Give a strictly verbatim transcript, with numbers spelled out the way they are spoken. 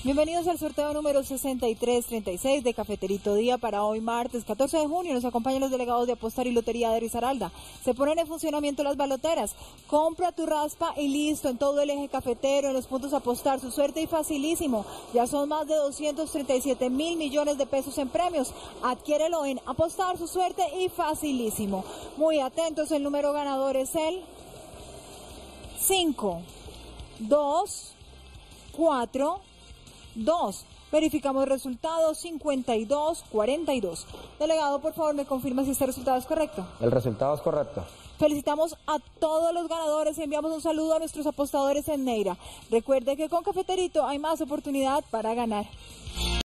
Bienvenidos al sorteo número sesenta y tres treinta y seis de Cafeterito Día para hoy martes catorce de junio. Nos acompañan los delegados de Apostar y Lotería de Risaralda. Se ponen en funcionamiento las baloteras. Compra tu raspa y listo en todo el eje cafetero, en los puntos Apostar. Su suerte y facilísimo. Ya son más de doscientos treinta y siete mil millones de pesos en premios. Adquiérelo en Apostar, su suerte y facilísimo. Muy atentos, el número ganador es el cinco, dos, cuatro, dos. Verificamos resultados cincuenta y dos cuarenta y dos. Delegado, por favor, me confirma si este resultado es correcto. El resultado es correcto. Felicitamos a todos los ganadores y enviamos un saludo a nuestros apostadores en Neira. Recuerde que con Cafeterito hay más oportunidad para ganar.